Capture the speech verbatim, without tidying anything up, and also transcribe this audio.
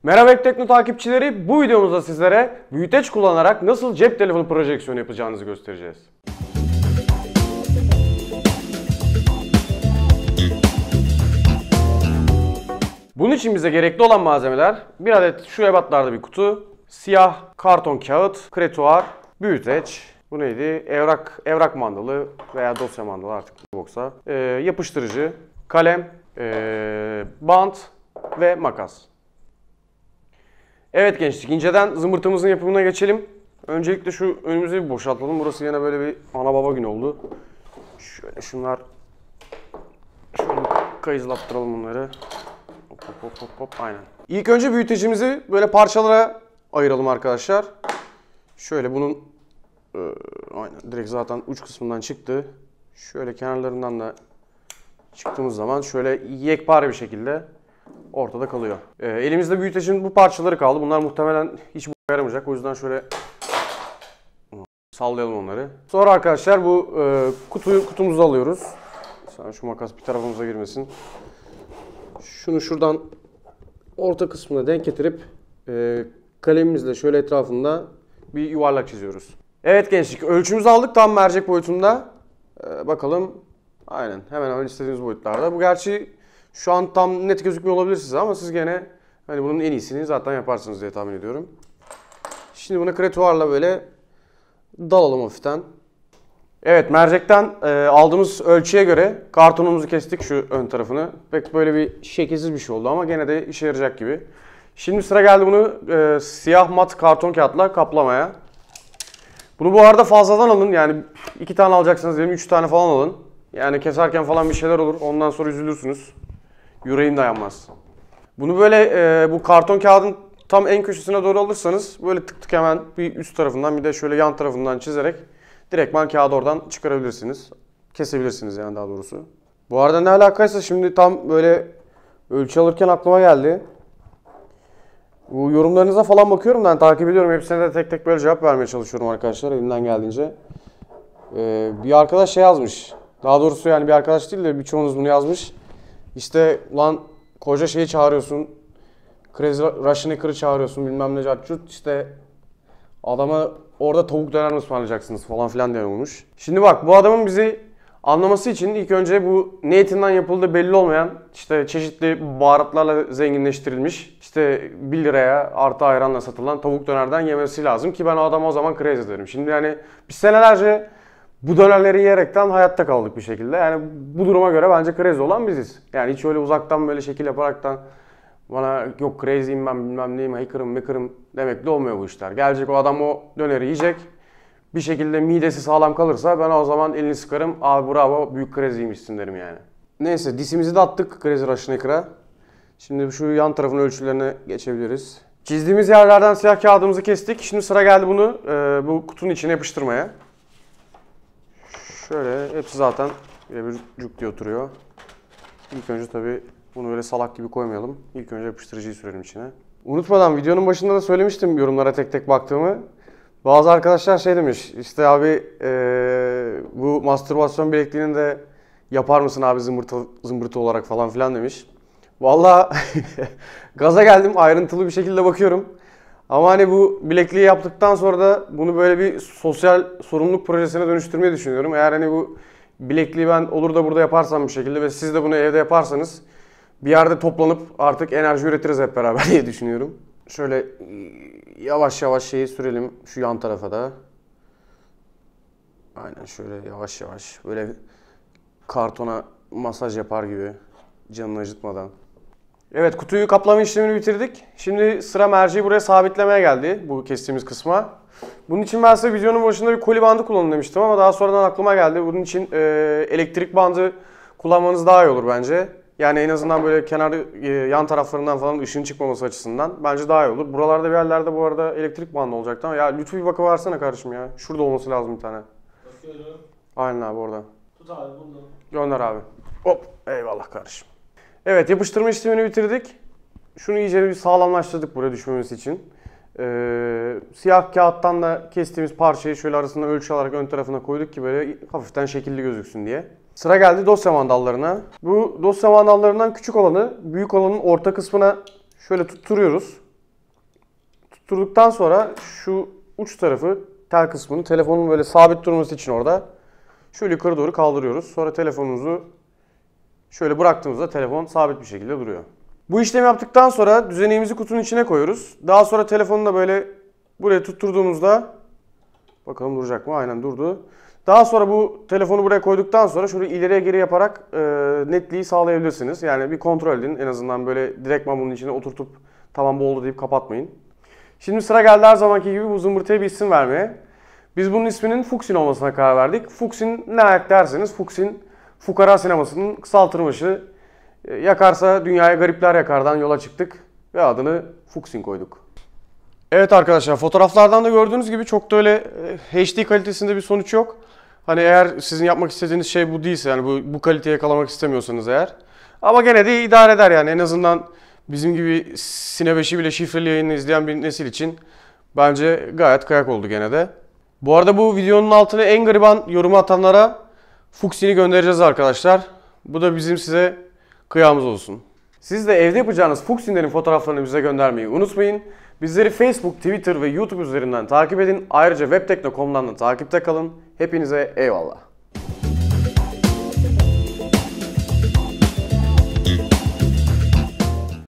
Merhaba Ektekno takipçileri, bu videomuzda sizlere büyüteç kullanarak nasıl cep telefonu projeksiyonu yapacağınızı göstereceğiz. Bunun için bize gerekli olan malzemeler bir adet şu ebatlarda bir kutu, siyah karton kağıt, kretuar, büyüteç, bu neydi? Evrak, evrak mandalı veya dosya mandalı artık boksa, ee, yapıştırıcı, kalem, ee, bant ve makas. Evet gençlik, inceden zımbırtımızın yapımına geçelim. Öncelikle şu önümüzü bir boşaltalım. Burası yine böyle bir ana baba günü oldu. Şöyle şunlar, şöyle kayızlattıralım bunları. Hop hop hop hop hop, aynen. İlk önce büyütecimizi böyle parçalara ayıralım arkadaşlar. Şöyle bunun e, aynen direkt zaten uç kısmından çıktı. Şöyle kenarlarından da çıktığımız zaman şöyle yekpare bir şekilde ortada kalıyor. E, elimizde büyütecin bu parçaları kaldı. Bunlar muhtemelen hiç bu yaramayacak. O yüzden şöyle sallayalım onları. Sonra arkadaşlar bu e, kutuyu kutumuzu alıyoruz. Sen şu makas bir tarafımıza girmesin. Şunu şuradan orta kısmına denk getirip e, kalemimizle şöyle etrafında bir yuvarlak çiziyoruz. Evet gençlik, ölçümüzü aldık tam mercek boyutunda. E, bakalım, aynen hemen hemen istediğimiz boyutlarda. Bu gerçi şu an tam net gözükmüyor olabilir size ama siz gene hani bunun en iyisini zaten yaparsınız diye tahmin ediyorum. Şimdi bunu kretuarla böyle dalalım hafiften. Evet, mercekten e, aldığımız ölçüye göre kartonumuzu kestik, şu ön tarafını. Pek böyle bir şekilsiz bir şey oldu ama gene de işe yarayacak gibi. Şimdi sıra geldi bunu e, siyah mat karton kağıtla kaplamaya. Bunu bu arada fazladan alın, yani iki tane alacaksınız diyelim, üç tane falan alın. Yani keserken falan bir şeyler olur, ondan sonra üzülürsünüz. Yüreğin dayanmaz. Bunu böyle e, bu karton kağıdın tam en köşesine doğru alırsanız böyle tık tık hemen bir üst tarafından bir de şöyle yan tarafından çizerek direktman kağıdı oradan çıkarabilirsiniz. Kesebilirsiniz yani daha doğrusu. Bu arada ne alakaysa şimdi tam böyle ölçü alırken aklıma geldi. Bu yorumlarınıza falan bakıyorum, ben takip ediyorum. Hepsine de tek tek böyle cevap vermeye çalışıyorum arkadaşlar elimden geldiğince. Ee, bir arkadaş şey yazmış. Daha doğrusu yani bir arkadaş değil de birçoğunuz bunu yazmış. İşte lan koca şeyi çağırıyorsun. Crazy Rush'ını çağırıyorsun bilmem ne cartçut. İşte adama orada tavuk döner mi ısmarlayacaksınız falan filan diye olmuş. Şimdi bak, bu adamın bizi anlaması için ilk önce bu ne etinden yapıldığı belli olmayan işte çeşitli baharatlarla zenginleştirilmiş işte bir liraya artı ayranla satılan tavuk dönerden yemesi lazım ki ben o adama o zaman crazy derim. Şimdi yani biz senelerce bu dönerleri yiyerekten hayatta kaldık bir şekilde. Yani bu duruma göre bence crazy olan biziz. Yani hiç öyle uzaktan böyle şekil yaparaktan bana yok crazy'im ben bilmem neyim, hacker'ım mekırım demekle olmuyor bu işler. Gelecek o adam o döneri yiyecek. Bir şekilde midesi sağlam kalırsa ben o zaman elini sıkarım. Abi bravo, büyük crazy'ymişsin derim yani. Neyse, disimizi de attık Crazy Rush'ın. Şimdi şu yan tarafın ölçülerine geçebiliriz. Çizdiğimiz yerlerden siyah kağıdımızı kestik. Şimdi sıra geldi bunu e, bu kutunun içine yapıştırmaya. Şöyle hepsi zaten bir cuk diye oturuyor. İlk önce tabii bunu öyle salak gibi koymayalım. İlk önce yapıştırıcıyı sürelim içine. Unutmadan videonun başında da söylemiştim yorumlara tek tek baktığımı. Bazı arkadaşlar şey demiş, işte abi ee, bu mastürbasyon bilekliğini de yapar mısın abi zımbırtı, zımbırtı olarak falan filan demiş. Vallahi gaza geldim, ayrıntılı bir şekilde bakıyorum. Ama hani bu bilekliği yaptıktan sonra da bunu böyle bir sosyal sorumluluk projesine dönüştürmeyi düşünüyorum. Eğer hani bu bilekliği ben olur da burada yaparsam bir şekilde ve siz de bunu evde yaparsanız bir yerde toplanıp artık enerji üretiriz hep beraber diye düşünüyorum. Şöyle yavaş yavaş şeyi sürelim şu yan tarafa da. Aynen şöyle yavaş yavaş böyle kartona masaj yapar gibi canını acıtmadan. Evet, kutuyu kaplama işlemini bitirdik. Şimdi sıra merceği buraya sabitlemeye geldi bu kestiğimiz kısma. Bunun için ben size videonun başında bir koli bandı kullanın demiştim ama daha sonradan aklıma geldi. Bunun için e, elektrik bandı kullanmanız daha iyi olur bence. Yani en azından böyle kenar e, yan taraflarından falan ışığın çıkmaması açısından bence daha iyi olur. Buralarda bir yerlerde bu arada elektrik bandı olacaktı ama ya lütfen bir bakıversene kardeşim ya. Şurada olması lazım bir tane. Bakıyorum. Aynen abi, orada. Tut abi bunu. Gönder abi. Hop, eyvallah kardeşim. Evet, yapıştırma işlemini bitirdik. Şunu iyice bir sağlamlaştırdık buraya düşmemesi için. Ee, siyah kağıttan da kestiğimiz parçayı şöyle arasında ölçü alarak ön tarafına koyduk ki böyle hafiften şekilli gözüksün diye. Sıra geldi dosya mandallarına. Bu dosya mandallarından küçük olanı büyük olanın orta kısmına şöyle tutturuyoruz. tutturduktan sonra şu uç tarafı, tel kısmını telefonun böyle sabit durması için orada şöyle yukarı doğru kaldırıyoruz. Sonra telefonumuzu şöyle bıraktığımızda telefon sabit bir şekilde duruyor. Bu işlemi yaptıktan sonra düzeneğimizi kutunun içine koyuyoruz. Daha sonra telefonu da böyle buraya tutturduğumuzda bakalım duracak mı? Aynen durdu. Daha sonra bu telefonu buraya koyduktan sonra şöyle ileriye geri yaparak e, netliği sağlayabilirsiniz. Yani bir kontrol edin. En azından böyle direktman bunun içine oturtup tamam bu oldu deyip kapatmayın. Şimdi sıra geldi her zamanki gibi bu zımbırtıya bir isim vermeye. Biz bunun isminin Fuxin olmasına karar verdik. Fuxin ne ayak derseniz Fuxin fukara sinemasının kısaltılmışı. Yakarsa dünyaya garipler yakardan yola çıktık ve adını Fuxin koyduk. Evet arkadaşlar, fotoğraflardan da gördüğünüz gibi çok da öyle H D kalitesinde bir sonuç yok. Hani eğer sizin yapmak istediğiniz şey bu değilse, yani bu, bu kaliteyi yakalamak istemiyorsanız eğer. Ama gene de idare eder yani, en azından bizim gibi Sine beşi bile şifreli yayını izleyen bir nesil için bence gayet kıyak oldu gene de. Bu arada bu videonun altına en gariban yorumu atanlara Fuxin'i göndereceğiz arkadaşlar. Bu da bizim size kıyağımız olsun. Siz de evde yapacağınız Fuxin'lerin fotoğraflarını bize göndermeyi unutmayın. Bizleri Facebook, Twitter ve YouTube üzerinden takip edin. Ayrıca webtek nokta com'dan da takipte kalın. Hepinize eyvallah.